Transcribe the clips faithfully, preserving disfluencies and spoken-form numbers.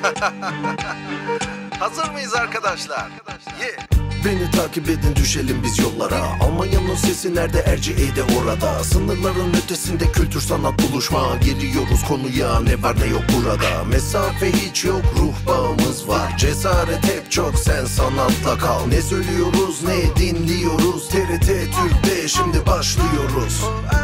Hazır mıyız arkadaşlar? Yeah. Beni takip edin, düşelim biz yollara. Almanya'nın sesi nerede, Erciye'de orada. Sınırların ötesinde kültür sanat buluşma. Giriyoruz konuya, ne var ne yok burada. Mesafe hiç yok, ruh bağımız var. Cesaret hep çok, sen sanatla kal. Ne söylüyoruz ne dinliyoruz. T R T Türk'te şimdi başlıyoruz.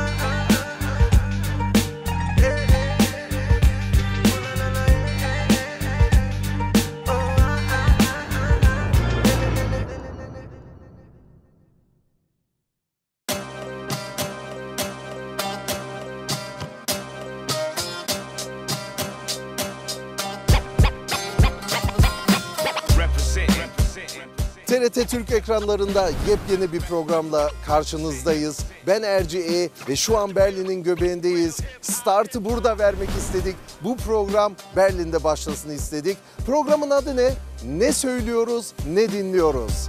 T R T Türk ekranlarında yepyeni bir programla karşınızdayız. Ben Erciye ve şu an Berlin'in göbeğindeyiz. Startı burada vermek istedik. Bu program Berlin'de başlasın istedik. Programın adı ne? Ne söylüyoruz, ne dinliyoruz?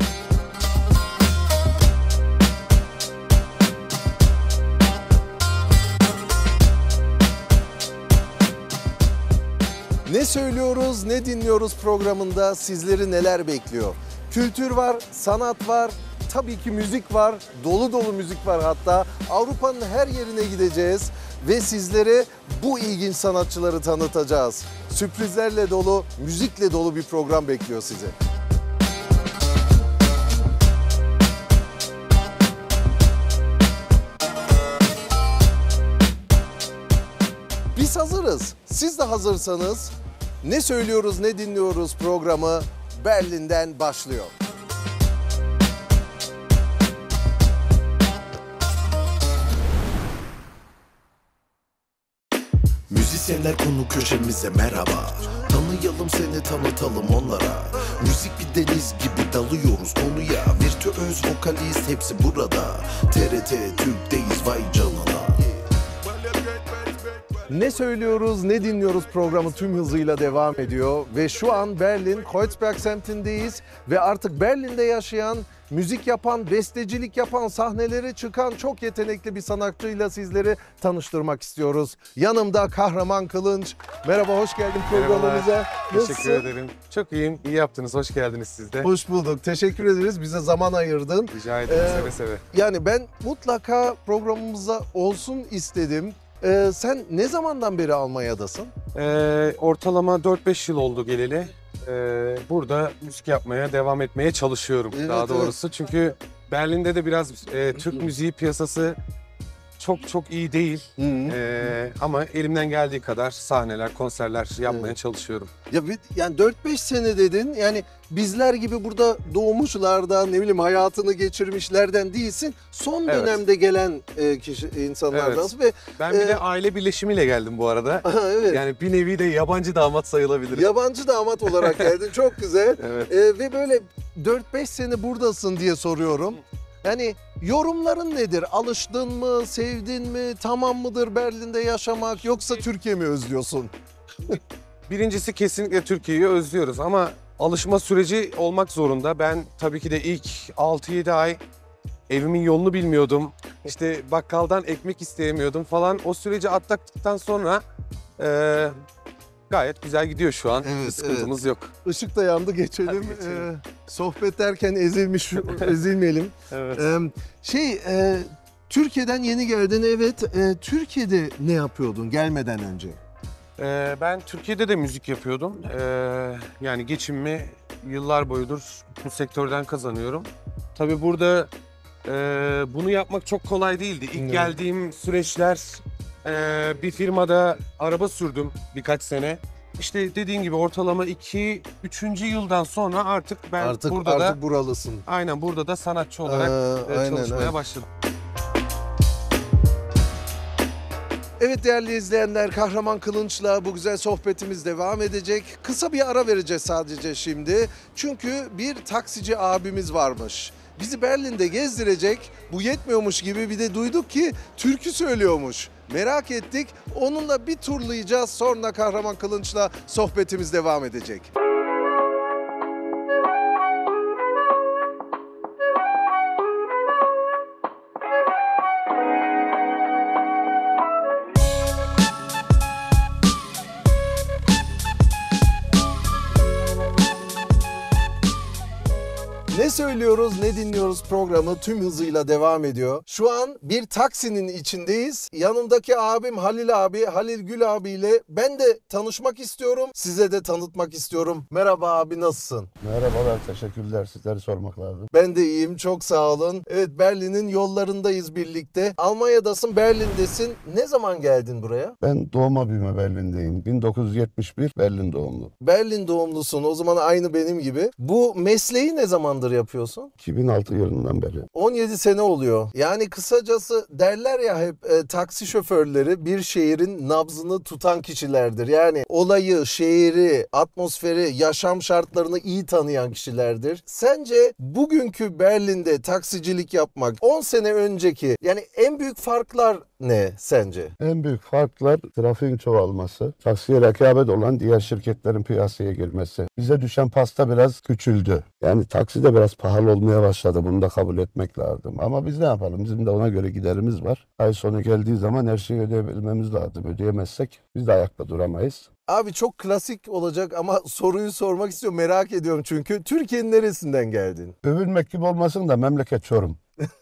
Ne söylüyoruz, ne dinliyoruz programında sizleri neler bekliyor? Kültür var, sanat var, tabii ki müzik var, dolu dolu müzik var hatta. Avrupa'nın her yerine gideceğiz ve sizlere bu ilginç sanatçıları tanıtacağız. Sürprizlerle dolu, müzikle dolu bir program bekliyor sizi. Biz hazırız. Siz de hazırsanız ne söylüyoruz, ne dinliyoruz programı Berlin'den başlıyor. Müzisyenler konu köşemize merhaba. Tanıyalım seni, tanıtalım onlara. Müzik bir deniz gibi dalıyoruz konuya. Virtüöz, vokalist hepsi burada. T R T Türk'teyiz, vay canına. Ne söylüyoruz, ne dinliyoruz programı tüm hızıyla devam ediyor. Ve şu an Berlin, Kreuzberg semtindeyiz. Ve artık Berlin'de yaşayan, müzik yapan, bestecilik yapan, sahnelere çıkan çok yetenekli bir sanatçıyla sizleri tanıştırmak istiyoruz. Yanımda Kahraman Kılınç. Merhaba, hoş geldin programımıza. Teşekkür ederim. Çok iyiyim, iyi yaptınız. Hoş geldiniz siz de. Hoş bulduk, teşekkür ederiz. Bize zaman ayırdın. Rica ederim, Ee, seve seve. Yani ben mutlaka programımıza olsun istedim. Ee, sen ne zamandan beri Almanya'dasın? Ee, ortalama dört beş yıl oldu geleli. Ee, burada müzik yapmaya, devam etmeye çalışıyorum Evet, daha doğrusu. Evet. Çünkü Berlin'de de biraz e, Türk müziği piyasası çok çok iyi değil. Hı -hı. Ee, ama elimden geldiği kadar sahneler, konserler yapmaya Evet. çalışıyorum. Ya bir, yani dört beş sene dedin. Yani bizler gibi burada doğmuşlardan, ne bileyim hayatını geçirmişlerden değilsin. Son Evet. dönemde gelen e, kişi insanlardansın ve Ben bir e, de aile birleşimiyle geldim bu arada. aha, evet. Yani bir nevi de yabancı damat sayılabilirim. Yabancı damat olarak geldin. Çok güzel. Evet. E, ve böyle dört beş sene buradasın diye soruyorum. Yani yorumların nedir? Alıştın mı, sevdin mi, tamam mıdır Berlin'de yaşamak, yoksa Türkiye mi özlüyorsun? Birincisi kesinlikle Türkiye'yi özlüyoruz ama alışma süreci olmak zorunda. Ben tabii ki de ilk altı yedi ay evimin yolunu bilmiyordum. İşte bakkaldan ekmek isteyemiyordum falan. O süreci atlattıktan sonra e, gayet güzel gidiyor şu an. Evet, Bir sıkıntımız yok. Işık da yandı, geçelim. Hadi geçelim. Ee, sohbet derken ezilmiş, ezilmeyelim. Evet. Ee, şey, e, Türkiye'den yeni geldin, evet. E, Türkiye'de ne yapıyordun gelmeden önce? Ee, ben Türkiye'de de müzik yapıyordum. Ee, yani geçimimi yıllar boyudur bu sektörden kazanıyorum. Tabii burada e, bunu yapmak çok kolay değildi. İlk Evet. geldiğim süreçler e, bir firmada araba sürdüm birkaç sene. İşte dediğin gibi ortalama iki üçüncü yıldan sonra artık ben Artık burada artık da buralısın. aynen burada da sanatçı olarak Ee, e, aynen, çalışmaya aynen. başladım. Evet değerli izleyenler, Kahraman Kılınç'la bu güzel sohbetimiz devam edecek. Kısa bir ara vereceğiz sadece şimdi. Çünkü bir taksici abimiz varmış. Bizi Berlin'de gezdirecek. Bu yetmiyormuş gibi bir de duyduk ki türkü söylüyormuş. Merak ettik. Onunla bir turlayacağız. Sonra Kahraman Kılınç'la sohbetimiz devam edecek. söylüyoruz, ne dinliyoruz programı tüm hızıyla devam ediyor. Şu an bir taksinin içindeyiz. Yanımdaki abim Halil abi, Halil Gül abiyle ben de tanışmak istiyorum. Size de tanıtmak istiyorum. Merhaba abi, nasılsın? Merhabalar, teşekkürler. Sizleri sormak lazım. Ben de iyiyim, çok sağ olun. Evet, Berlin'in yollarındayız birlikte. Almanya'dasın, Berlin'desin. Ne zaman geldin buraya? Ben doğma büyüme Berlin'deyim. bin dokuz yüz yetmiş bir Berlin doğumlu. Berlin doğumlusun, o zaman aynı benim gibi. Bu mesleği ne zamandır yapıyorsun? iki bin altı yılından beri. on yedi sene oluyor. Yani kısacası derler ya hep e, taksi şoförleri bir şehrin nabzını tutan kişilerdir. Yani olayı, şehri, atmosferi, yaşam şartlarını iyi tanıyan kişilerdir. Sence bugünkü Berlin'de taksicilik yapmak on sene önceki, yani en büyük farklar ne sence? En büyük farklar trafiğin çoğalması, taksiye rekabet olan diğer şirketlerin piyasaya girmesi. Bize düşen pasta biraz küçüldü. Yani taksi de biraz pahalı olmaya başladı. Bunu da kabul etmek lazım. Ama biz ne yapalım? Bizim de ona göre giderimiz var. Ay sonu geldiği zaman her şeyi ödeyebilmemiz lazım. Ödeyemezsek biz de ayakta duramayız. Abi çok klasik olacak ama soruyu sormak istiyorum, merak ediyorum çünkü. Türkiye'nin neresinden geldin? Övünmek gibi olmasın da memleket Çorum.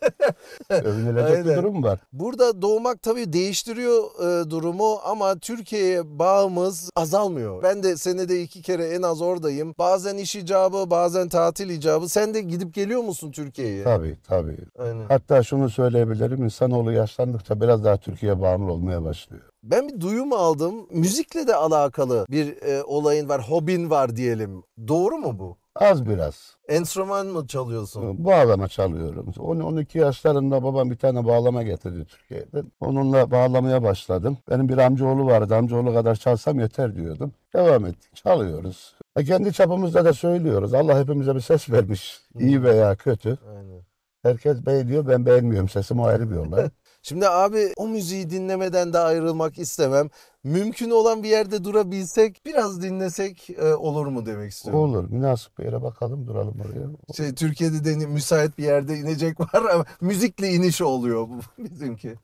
Övünülecek Aynen. bir durum var. Burada doğmak tabii değiştiriyor e, durumu ama Türkiye'ye bağımız azalmıyor. Ben de senede iki kere en az oradayım. Bazen iş icabı, bazen tatil icabı. Sen de gidip geliyor musun Türkiye'ye? Tabii tabii. Aynen. Hatta şunu söyleyebilirim. İnsanoğlu yaşlandıkça biraz daha Türkiye'ye bağımlı olmaya başlıyor. Ben bir duyum aldım. Müzikle de alakalı bir e, olayın var, hobin var diyelim. Doğru mu bu? Az biraz. Enstrüman mı çalıyorsun? Bağlama çalıyorum. on on iki yaşlarında babam bir tane bağlama getirdi Türkiye'den. Onunla bağlamaya başladım. Benim bir amcaoğlu vardı. Amcaoğlu kadar çalsam yeter diyordum. Devam ettik. Çalıyoruz. E kendi çapımızda da söylüyoruz. Allah hepimize bir ses vermiş. İyi veya kötü. Aynen. Herkes beğeniyor. Ben beğenmiyorum. Sesim o ayrı bir olay. Şimdi abi o müziği dinlemeden de ayrılmak istemem. Mümkün olan bir yerde durabilsek, biraz dinlesek e, olur mu demek istiyorum. Olur. Münasip bir yere bakalım. Duralım oraya. Şey, Türkiye'de de müsait bir yerde inecek var ama müzikle iniş oluyor bu bizimki.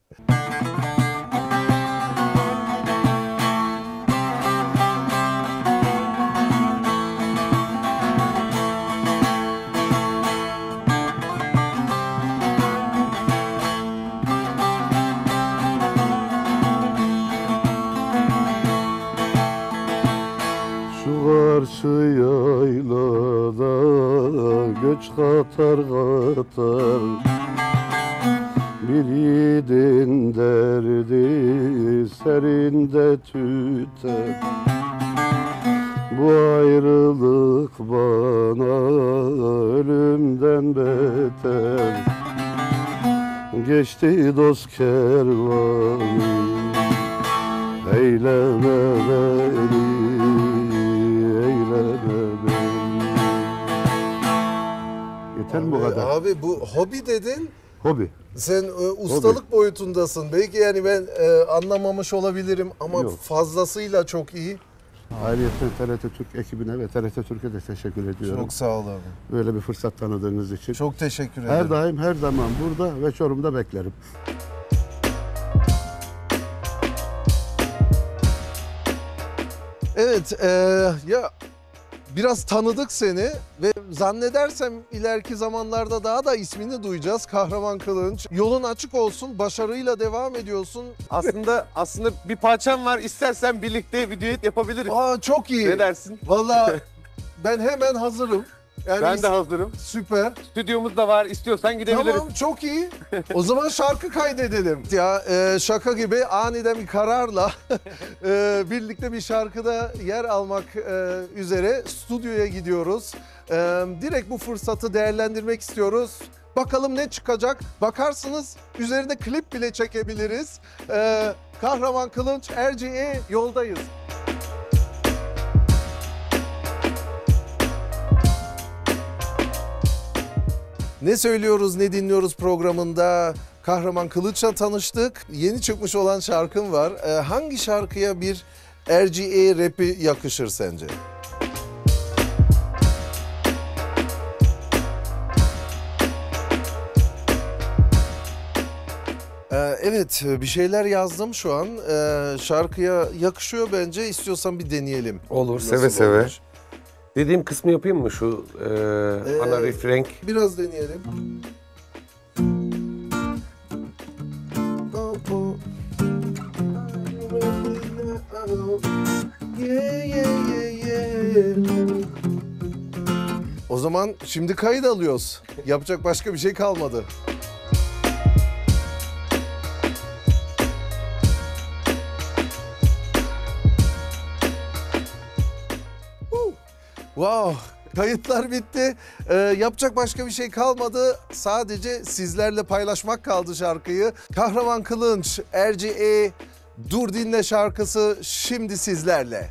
Karşı yaylada göç katar katar, bir yiğidin derdi serinde tüter. Bu ayrılık bana ölümden beter. Geçti dost kervanı, eyleme beni. Yeter mi bu kadar? Abi bu hobi dedin. Hobi. Sen e, ustalık boyutundasın. Belki yani ben e, anlamamış olabilirim ama Yok. fazlasıyla çok iyi. Ayrıca T R T Türk ekibine ve T R T Türk'e de teşekkür ediyorum. Çok sağ ol abi. Böyle bir fırsat tanıdığınız için. Çok teşekkür ederim. Her daim her zaman burada ve Çorum'da beklerim. Evet, e, ya biraz tanıdık seni ve zannedersem ileriki zamanlarda daha da ismini duyacağız. Kahraman Kılınç. Yolun açık olsun, başarıyla devam ediyorsun. Aslında aslında bir parçam var. İstersen birlikte bir düet yapabiliriz. Aa, çok iyi. Ne dersin? Vallahi ben hemen hazırım. Yani Ben de hazırım. süper. Stüdyomuz da var. İstiyorsan gidebiliriz. Tamam, çok iyi. O zaman şarkı kaydedelim. Ya e, şaka gibi aniden bir kararla e, birlikte bir şarkıda yer almak e, üzere stüdyoya gidiyoruz. E, direkt bu fırsatı değerlendirmek istiyoruz. Bakalım ne çıkacak? Bakarsınız üzerinde klip bile çekebiliriz. E, Kahraman Kılınç, Erciye yoldayız. Ne söylüyoruz, ne dinliyoruz programında Kahraman Kılıç'la tanıştık. Yeni çıkmış olan şarkın var. Ee, hangi şarkıya bir R G A rapi yakışır sence? Ee, evet, bir şeyler yazdım şu an. Ee, şarkıya yakışıyor bence. İstiyorsan bir deneyelim. Olur, Nasıl seve seve. olmuş? Dediğim kısmı yapayım mı şu e, Ee, ana refrenk? Biraz deneyelim. O zaman şimdi kayıt alıyoruz. Yapacak başka bir şey kalmadı. Woo. Wow, kayıtlar bitti. Ee, yapacak başka bir şey kalmadı. Sadece sizlerle paylaşmak kaldı şarkıyı. Kahraman Kılınç, Erci E, Dur Dinle şarkısı şimdi sizlerle.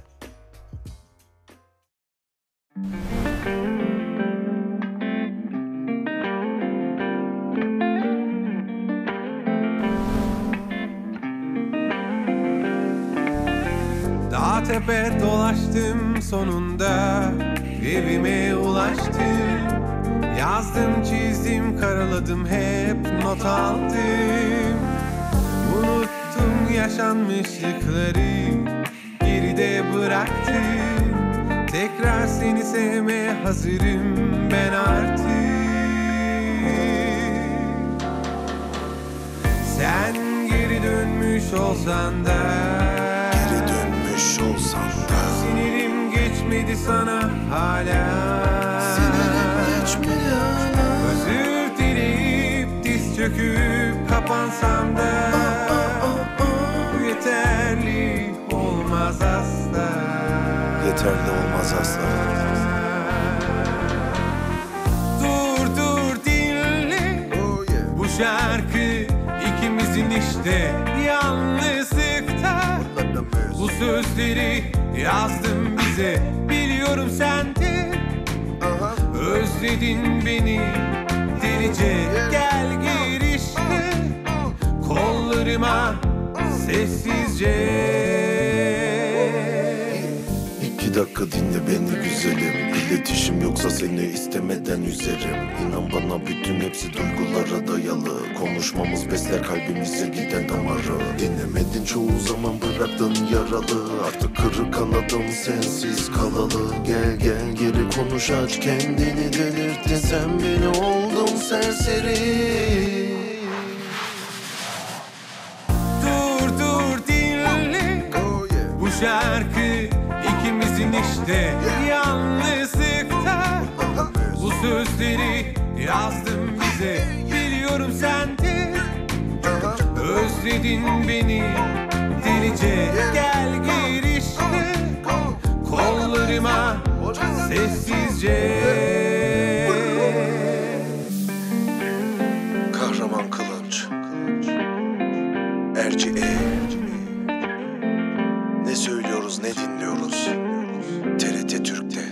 Dağ tepe dolaştım sonunda evime ulaştım. Yazdım çizdim karaladım hep not aldım. Unuttum yaşanmışlıkları geride bıraktım. Tekrar seni sevmeye hazırım ben artık. Sen geri dönmüş olsan da olsam da sinirim geçmedi sana hala. Sinirim geçmedi hala. Özür dileyip diz çöküp kapansam da yeterli olmaz asla. Yeterli olmaz asla. Dur dur dinle Oh yeah. bu şarkı ikimizin işte yalnızlıkta. Bu sözleri yazdım bize, biliyorum sen de Aha. özledin beni delice. Gel gir işte kollarıma sessizce. İki dakika dinle beni güzelim. İletişim yoksa seni istemeden üzerim. İnan bana bütün hepsi duygulara dayalı. Konuşmamız besler kalbimize giden damarı. Dinlemedin çoğu zaman bıraktın yaralı. Artık kırık kanadım sensiz kalalı. Gel gel geri konuş aç kendini delirttin. Sen beni oldun serseri. Dur dur dinle Oh yeah. bu şarkı ikimizin işte yalnızlıkta. Bu sözleri yazdım bize, biliyorum sen de özledin beni delice. Gel gir işte kollarıma sessizce. Kahraman Kılınç, Erci E. Ne söylüyoruz ne dinliyoruz T R T Türk'te.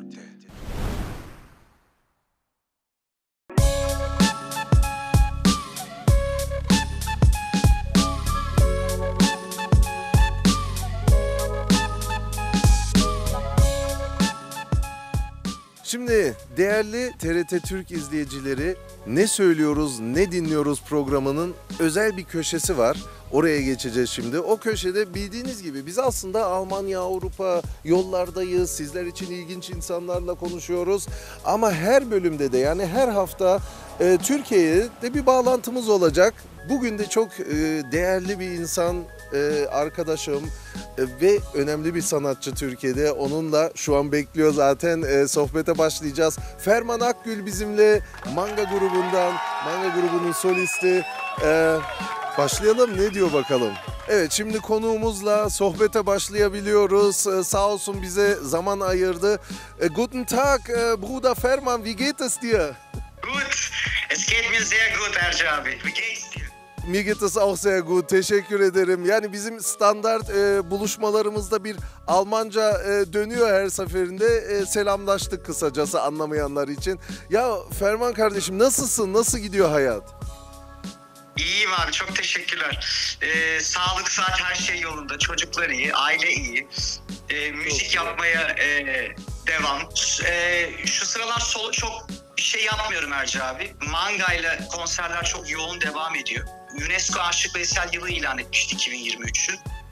Şimdi değerli T R T Türk izleyicileri, Ne Söylüyoruz Ne Dinliyoruz programının özel bir köşesi var. Oraya geçeceğiz şimdi. O köşede bildiğiniz gibi biz aslında Almanya, Avrupa yollardayız. Sizler için ilginç insanlarla konuşuyoruz. Ama her bölümde de yani her hafta e, Türkiye'ye de bir bağlantımız olacak. Bugün de çok e, değerli bir insan, e, arkadaşım e, ve önemli bir sanatçı Türkiye'de. Onunla şu an bekliyor zaten, e, sohbete başlayacağız. Ferman Akgül bizimle, Manga grubundan, Manga grubunun solisti. E, başlayalım, ne diyor bakalım. Evet, şimdi konuğumuzla sohbete başlayabiliyoruz. E, sağ olsun bize zaman ayırdı. E, guten Tag, e, Bruder Ferman, wie geht es dir? Gut, es geht mir sehr gut Erci abi. Wie geht's dir? Mir geht es auch sehr gut. Teşekkür ederim. Yani bizim standart e, buluşmalarımızda bir Almanca e, dönüyor her seferinde. E, selamlaştık kısacası anlamayanlar için. Ya Ferman kardeşim, nasılsın? Nasıl gidiyor hayat? İyiyim abi, çok teşekkürler. Ee, sağlık, saat her şey yolunda. Çocuklar iyi, aile iyi. Ee, müzik yapmaya e, devam. Ee, şu sıralar solo çok bir şey yapmıyorum Erci abi. Manga ile konserler çok yoğun devam ediyor. UNESCO Aşık Veysel yılı ilan etmişti iki bin yirmi üçü.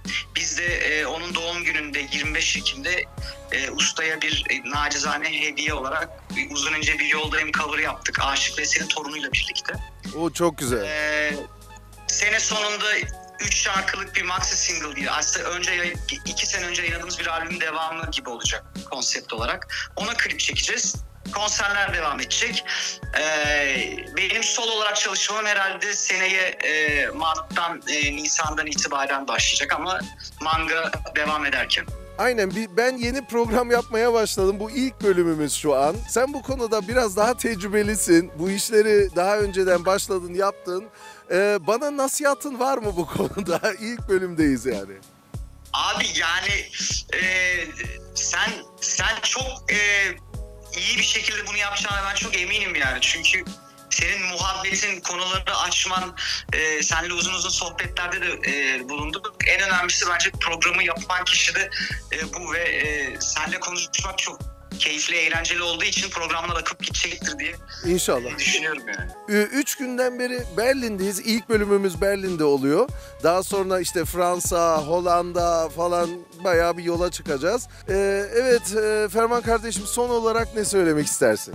Biz de e, onun doğum gününde yirmi beş Ekim'de e, ustaya bir e, nacizane hediye olarak bir Uzun İnce Bir Yoldayım cover yaptık. Aşık Veysel'in torunuyla birlikte. O çok güzel. E, sene sonunda üç şarkılık bir maxi single değil. Aslında önce yay- iki sene önce yayınladığımız bir albümün devamı gibi olacak konsept olarak. Ona klip çekeceğiz. Konserler devam edecek. Ee, benim solo olarak çalışmam herhalde seneye e, Mart'tan, e, Nisan'dan itibaren başlayacak ama manga devam ederken. Aynen, bir- ben yeni program yapmaya başladım. Bu ilk bölümümüz şu an. Sen bu konuda biraz daha tecrübelisin. Bu işleri daha önceden başladın, yaptın. Ee, bana nasihatın var mı bu konuda? İlk bölümdeyiz yani. Abi yani e, sen sen çok e, iyi bir şekilde bunu yapacağına ben çok eminim yani. Çünkü senin muhabbetin, konuları açman, e, seninle uzun uzun sohbetlerde de e, bulunduk. En önemlisi bence programı yapan kişi de e, bu ve e, seninle konuşmak çok keyifli, eğlenceli olduğu için programlar akıp gidecektir diye İnşallah. düşünüyorum yani. Ee, Üç günden beri Berlin'deyiz. İlk bölümümüz Berlin'de oluyor. Daha sonra işte Fransa, Hollanda falan bayağı bir yola çıkacağız. Ee, evet e, Ferman kardeşim, son olarak ne söylemek istersin?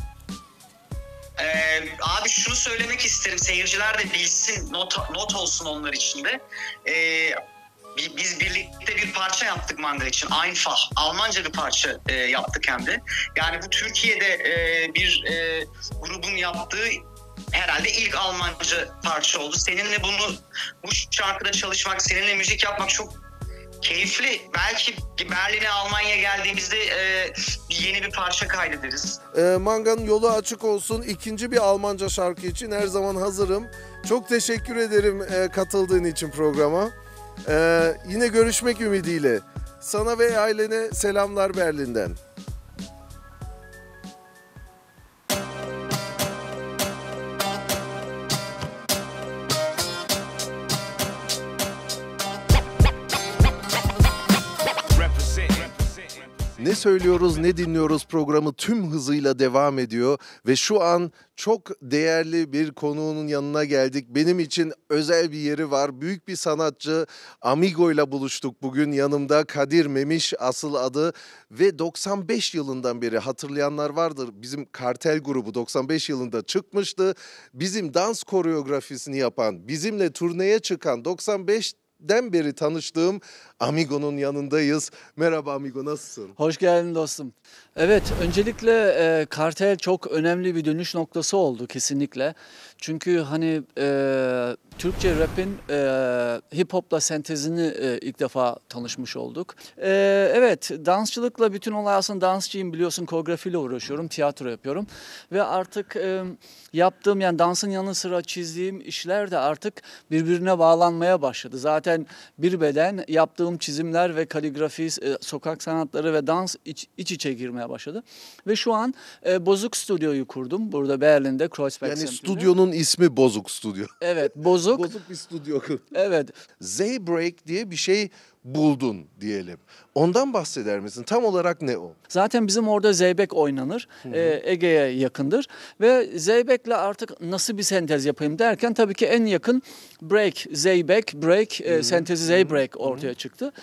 Ee, abi şunu söylemek isterim, seyirciler de bilsin, not, not olsun onlar için de. Ee, bi- biz birlikte bir parça yaptık manga için, Einfach, Almanca bir parça e, yaptık hem de. Yani bu Türkiye'de e, bir e, grubun yaptığı herhalde ilk Almanca parça oldu. Seninle bunu, bu şarkıda çalışmak, seninle müzik yapmak çok keyifli. Belki Berlin'e, Almanya'ya geldiğimizde e, yeni bir parça kaydederiz. Ee, Manga'nın yolu açık olsun. İkinci bir Almanca şarkı için her zaman hazırım. Çok teşekkür ederim e, katıldığın için programa. Ee, yine görüşmek ümidiyle. Sana ve ailene selamlar Berlin'den. Ne söylüyoruz, ne dinliyoruz programı tüm hızıyla devam ediyor ve şu an çok değerli bir konuğunun yanına geldik. Benim için özel bir yeri var. Büyük bir sanatçı Amigo ile buluştuk bugün. Yanımda Kadir Memiş asıl adı ve doksan beş yılından beri, hatırlayanlar vardır, bizim Kartel grubu doksan beş yılında çıkmıştı. Bizim dans koreografisini yapan, bizimle turneye çıkan, doksan beş den beri tanıştığım Amigo'nun yanındayız. Merhaba Amigo, nasılsın? Hoş geldin dostum. Evet, öncelikle e, Kartel çok önemli bir dönüş noktası oldu kesinlikle. Çünkü hani e, Türkçe rap'in e, hip hop'la sentezini e, ilk defa tanışmış olduk. E, evet, dansçılıkla bütün olay aslında, dansçıyım biliyorsun, koreografiyle uğraşıyorum, tiyatro yapıyorum. Ve artık e, yaptığım, yani dansın yanı sıra çizdiğim işler de artık birbirine bağlanmaya başladı. Zaten bir beden, yaptığım çizimler ve kaligrafi, e, sokak sanatları ve dans iç, iç içe girmeye başladı. Ve şu an e, Bozuk Stüdyo'yu kurdum burada Berlin'de, Kreuzberg Yani semtinde. stüdyonun ismi Bozuk Stüdyo. Evet, Bozuk. Bozuk bir stüdyo. Evet. Z-Break diye bir şey buldun diyelim. Ondan bahseder misin? Tam olarak ne o? Zaten bizim orada zeybek oynanır. Ee, Ege'ye yakındır. Ve zeybekle artık nasıl bir sentez yapayım derken tabii ki en yakın break, zeybek, break, e, sentezi zeybreak ortaya çıktı.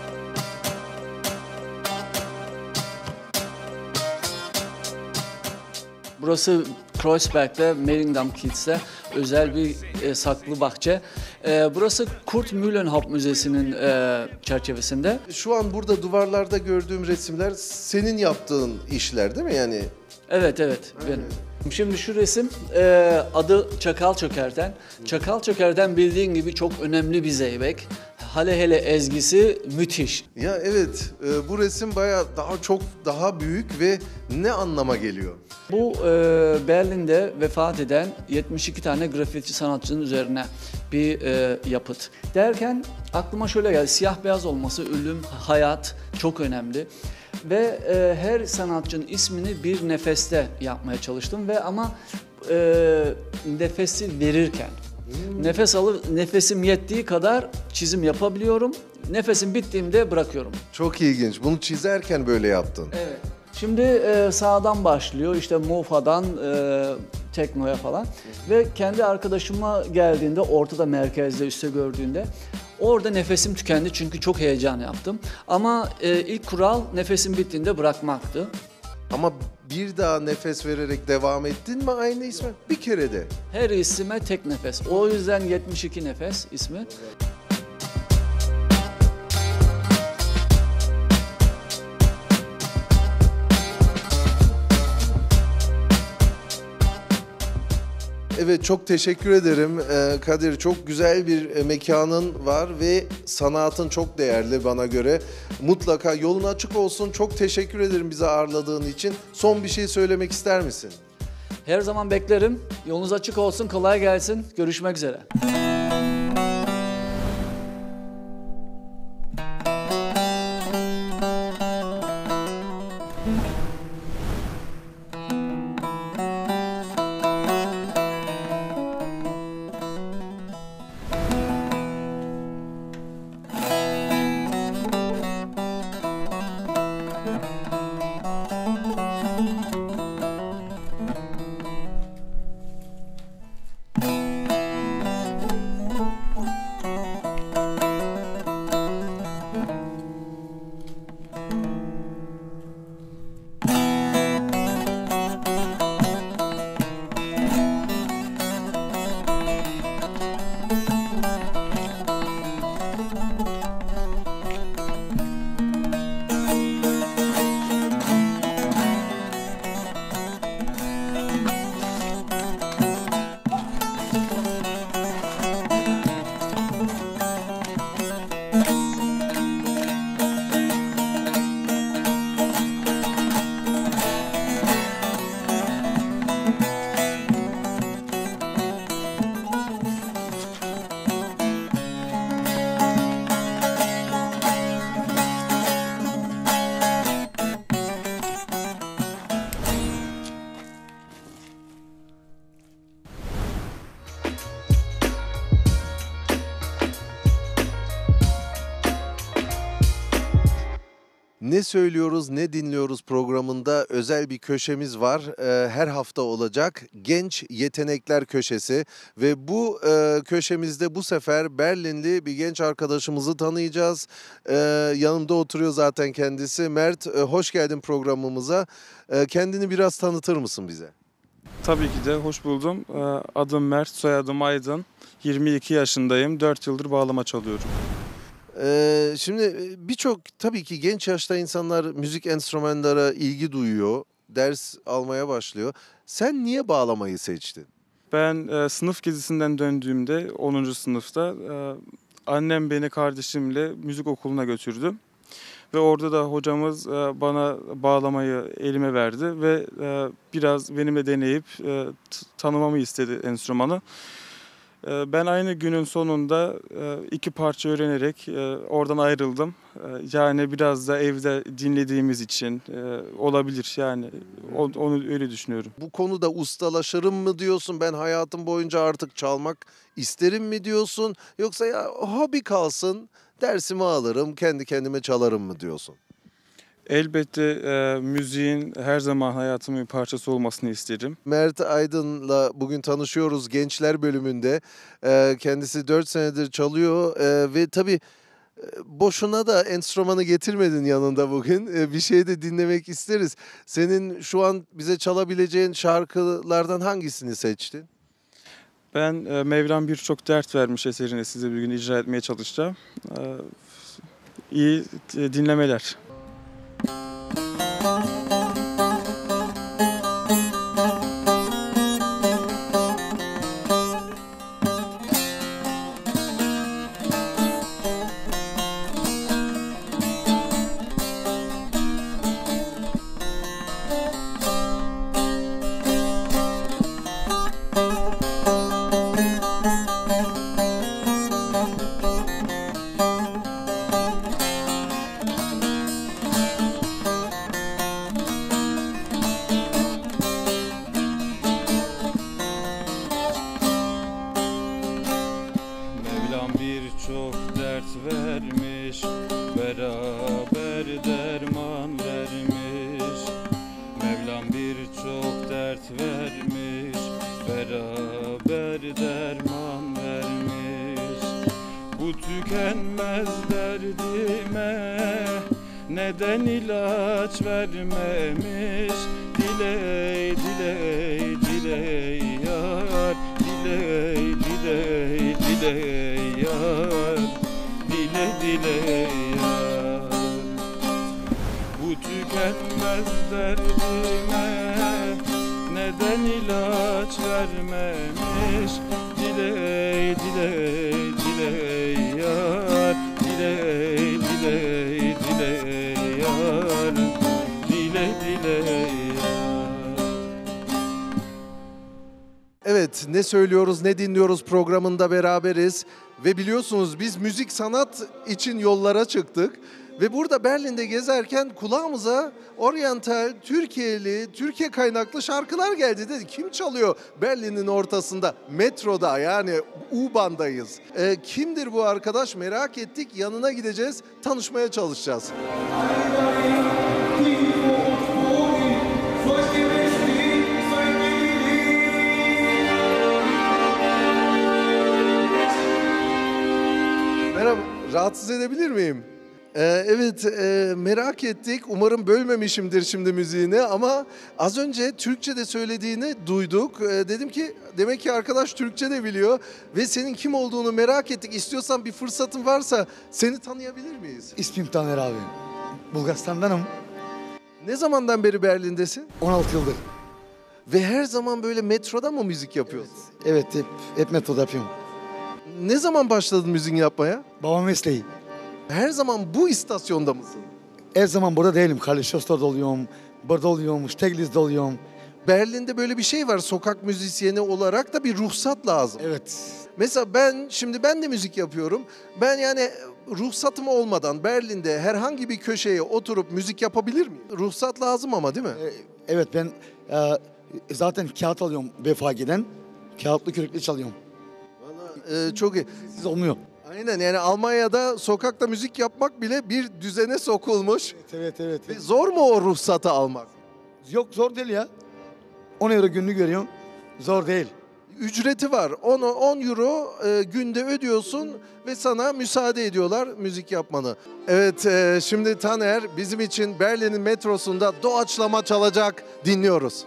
Burası Kreuzberg'de, Mehringdamm Kiez'te özel bir e, saklı bahçe. E, burası Kurt Mühlenhaupt Müzesi'nin e, çerçevesinde. Şu an burada duvarlarda gördüğüm resimler senin yaptığın işler değil mi? Yani Evet, evet. Benim. Şimdi şu resim e, adı Çakal Çöker'den. Çakal Çöker'den bildiğin gibi çok önemli bir zeybek. Hele hele ezgisi müthiş. ya evet, e, bu resim bayağı daha çok daha büyük ve ne anlama geliyor? Bu e, Berlin'de vefat eden yetmiş iki tane grafiti sanatçının üzerine bir e, yapıt. Derken aklıma şöyle geldi, siyah beyaz olması, ölüm, hayat çok önemli. Ve e, her sanatçının ismini bir nefeste yapmaya çalıştım ve ama e, nefesi verirken. Nefes alıp nefesim yettiği kadar çizim yapabiliyorum. Nefesim bittiğimde bırakıyorum. Çok ilginç. Bunu çizerken böyle yaptın. Evet. Şimdi e, sağdan başlıyor, işte Mufa'dan e, teknoya falan. Ve kendi arkadaşıma geldiğinde, ortada merkezde, üstte gördüğünde orada nefesim tükendi çünkü çok heyecan yaptım. Ama e, ilk kural nefesim bittiğinde bırakmaktı. Ama bir daha nefes vererek devam ettin mi aynı isme? Bir kere de. Her isime tek nefes. O yüzden yetmiş iki nefes ismi. Evet, çok teşekkür ederim Ee, Kadir. Çok güzel bir e, mekanın var ve sanatın çok değerli bana göre. Mutlaka yolun açık olsun. Çok teşekkür ederim bizi ağırladığın için. Son bir şey söylemek ister misin? Her zaman beklerim. Yolunuz açık olsun, kolay gelsin. Görüşmek üzere. Ne söylüyoruz, ne dinliyoruz programında özel bir köşemiz var. Ee, her hafta olacak Genç Yetenekler Köşesi ve bu e, köşemizde bu sefer Berlinli bir genç arkadaşımızı tanıyacağız. Ee, yanımda oturuyor zaten kendisi. Mert, e, hoş geldin programımıza. E, kendini biraz tanıtır mısın bize? Tabii ki de hoş buldum. Ee, Adım Mert, soyadım Aydın. yirmi iki yaşındayım. dört yıldır bağlama çalıyorum. Ee, şimdi birçok tabii ki genç yaşta insanlar müzik enstrümanlara ilgi duyuyor, ders almaya başlıyor. Sen niye bağlamayı seçtin? Ben e, sınıf gezisinden döndüğümde onuncu sınıfta e, annem beni kardeşimle müzik okuluna götürdü. Ve orada da hocamız e, bana bağlamayı elime verdi ve e, biraz benimle deneyip e, t- tanımamı istedi enstrümanı. Ben aynı günün sonunda iki parça öğrenerek oradan ayrıldım. Yani biraz da evde dinlediğimiz için olabilir yani onu öyle düşünüyorum. Bu konuda ustalaşırım mı diyorsun, ben hayatım boyunca artık çalmak isterim mi diyorsun, yoksa ya hobi kalsın, dersimi alırım, kendi kendime çalarım mı diyorsun? Elbette e, müziğin her zaman hayatımın bir parçası olmasını isterim. Mert Aydın'la bugün tanışıyoruz Gençler bölümünde. Ee, kendisi dört senedir çalıyor ee, ve tabii e, boşuna da enstrümanı getirmedin yanında bugün. Ee, bir şey de dinlemek isteriz. Senin şu an bize çalabileceğin şarkılardan hangisini seçtin? Ben e, Mevlam Birçok Dert Vermiş eserini size bir gün icra etmeye çalışacağım. E, iyi e, dinlemeler. Birçok dert vermiş, beraber derman vermiş. tükenmez derdime neden ilaç vermemiş? Diley diley diley yar, diley diley diley yar, dile dile yar. Bu tükenmez derdime neden ilaç vermemiş? Diley diley diley yar, diley diley diley yar, dile dile yar. Evet, ne söylüyoruz, ne dinliyoruz programında beraberiz. Ve biliyorsunuz biz müzik sanat için yollara çıktık. Ve burada Berlin'de gezerken kulağımıza oryantal, Türkiye'li, Türkiye kaynaklı şarkılar geldi. Dedi kim çalıyor Berlin'in ortasında, metroda, yani U-Bahn'dayız. E, kimdir bu arkadaş merak ettik, yanına gideceğiz, tanışmaya çalışacağız. Merhaba, rahatsız edebilir miyim? Ee, evet, e, merak ettik. Umarım bölmemişimdir şimdi müziğini ama az önce Türkçe de söylediğini duyduk. Ee, dedim ki demek ki arkadaş Türkçe de biliyor ve senin kim olduğunu merak ettik. İstiyorsan bir fırsatın varsa seni tanıyabilir miyiz? İsmim Taner abi. Bulgaristan'danım. Ne zamandan beri Berlin'desin? on altı yıldır. Ve her zaman böyle metroda mı müzik yapıyorsun? Evet, hep, hep metroda yapıyorum. Ne zaman başladın müzik yapmaya? Babam mesleği. Her zaman bu istasyonda mısın? Her zaman burada değilim. Karlişostor'da oluyorum, burada oluyorum, Steglitz oluyorum. Berlin'de böyle bir şey var. Sokak müzisyeni olarak da bir ruhsat lazım. Evet. Mesela ben, şimdi ben de müzik yapıyorum. Ben yani ruhsatım olmadan Berlin'de herhangi bir köşeye oturup müzik yapabilir miyim? Ruhsat lazım ama değil mi? Ee, evet, ben e, zaten kağıt alıyorum B F G'den. Kağıtlı kürekli çalıyorum. Vallahi e, çok iyi. Siz olmuyor. Aynen, yani Almanya'da sokakta müzik yapmak bile bir düzene sokulmuş. Evet, evet, evet. Ve zor mu o ruhsatı almak? Yok, zor değil ya. on euro günlük veriyorum. Zor değil. Ücreti var. on euro e, günde ödüyorsun ve sana müsaade ediyorlar müzik yapmanı. Evet, e, şimdi Taner bizim için Berlin'in metrosunda doğaçlama çalacak. Dinliyoruz.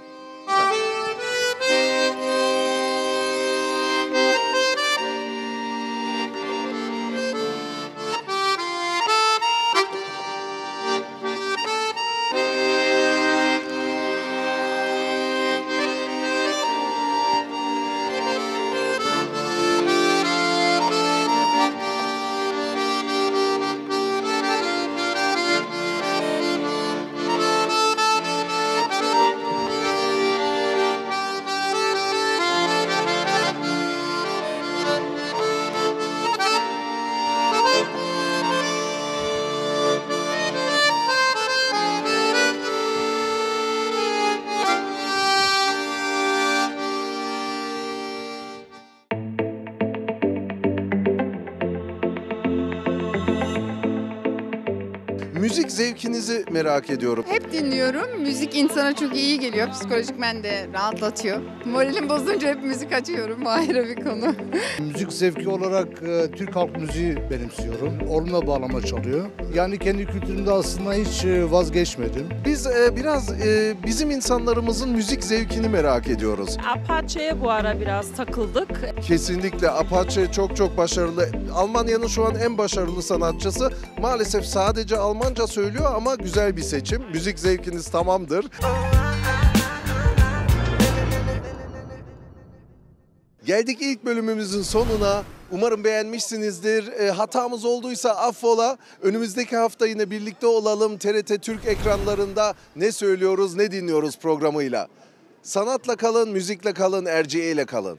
Müzik zevkinizi merak ediyorum. Hep dinliyorum. Müzik insana çok iyi geliyor. Psikolojikmen de rahatlatıyor. Moralim bozunca hep müzik açıyorum. Bu ayrı bir konu. Müzik zevki olarak e, Türk halk müziği benimsiyorum. Ormuna bağlama çalıyor. Yani kendi kültürümde aslında hiç e, vazgeçmedim. Biz e, biraz e, bizim insanlarımızın müzik zevkini merak ediyoruz. Apache'ye bu ara biraz takıldık. Kesinlikle Apache çok çok başarılı. Almanya'nın şu an en başarılı sanatçısı. Maalesef sadece Almanca söylüyor ama güzel bir seçim. Müzik zevkiniz tamamdır. Geldik ilk bölümümüzün sonuna. Umarım beğenmişsinizdir. E, hatamız olduysa affola. Önümüzdeki hafta yine birlikte olalım. T R T Türk ekranlarında Ne Söylüyoruz, Ne Dinliyoruz programıyla. Sanatla kalın, müzikle kalın, Erciye ile kalın.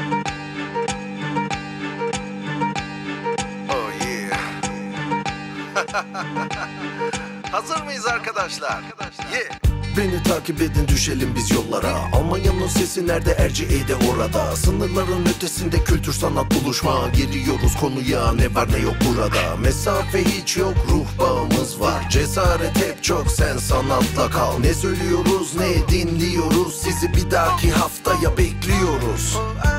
Oh yeah. Hazır mıyız arkadaşlar? Yeah. Beni takip edin, düşelim biz yollara. Almanya'nın sesi nerede? Erciye'de orada. Sınırların ötesinde kültür sanat buluşma. Giriyoruz konuya, ne var ne yok burada. Mesafe hiç yok, ruh bağımız var. Cesaret hep çok, sen sanatla kal. Ne söylüyoruz, ne dinliyoruz, sizi bir dahaki haftaya bekliyoruz.